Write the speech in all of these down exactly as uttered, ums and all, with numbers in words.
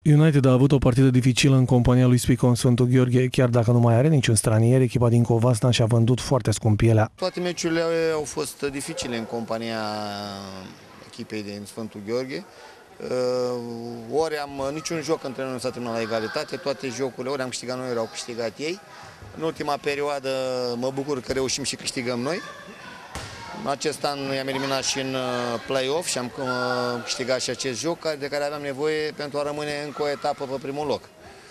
United a avut o partidă dificilă în compania lui Spicon Sfântu Gheorghe, chiar dacă nu mai are niciun stranier, echipa din Covasna și-a vândut foarte scump pielea. Toate meciurile au fost dificile în compania echipei din Sfântu Gheorghe. Ori am, niciun joc între noi nu s-a terminat la egalitate, toate jocurile, ori am câștigat noi, ori au câștigat ei. În ultima perioadă mă bucur că reușim și câștigăm noi. În acest an i-am eliminat și în play-off și am câștigat și acest joc de care aveam nevoie pentru a rămâne încă o etapă pe primul loc.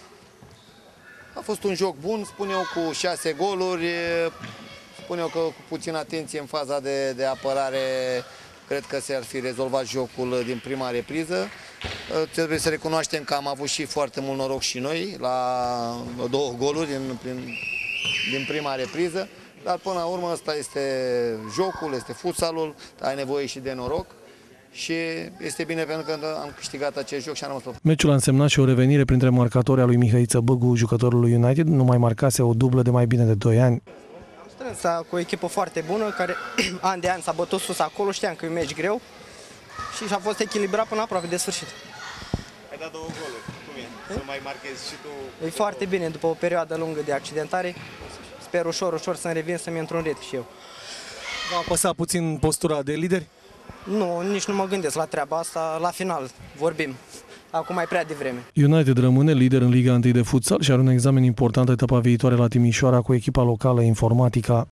A fost un joc bun, spun eu, cu șase goluri, spun eu că cu puțină atenție în faza de, de apărare, cred că s-ar fi rezolvat jocul din prima repriză. Trebuie să recunoaștem că am avut și foarte mult noroc și noi la două goluri din, din, din prima repriză. Dar până la urmă ăsta este jocul, este futsalul, ai nevoie și de noroc și este bine pentru că am câștigat acest joc și am rămas pe... Meciul a însemnat și o revenire printre marcatori a lui Mihăiță Băgu, jucătorul lui United, nu mai marcase o dublă de mai bine de doi ani. Am strâns cu o echipă foarte bună, care an de an s-a bătut sus acolo, știam că e un meci greu și a fost echilibrat până aproape de sfârșit. Ai dat două goluri, cum e? Să mai marchezi și tu? E foarte bine, după o perioadă lungă de accidentare. Sper ușor, ușor să-mi revin, să-mi intru în ritm și eu. V-a apăsat puțin postura de lideri? Nu, nici nu mă gândesc la treaba asta, la final vorbim. Acum mai prea devreme. United rămâne lider în Liga unu de futsal și are un examen important etapa viitoare la Timișoara cu echipa locală Informatica.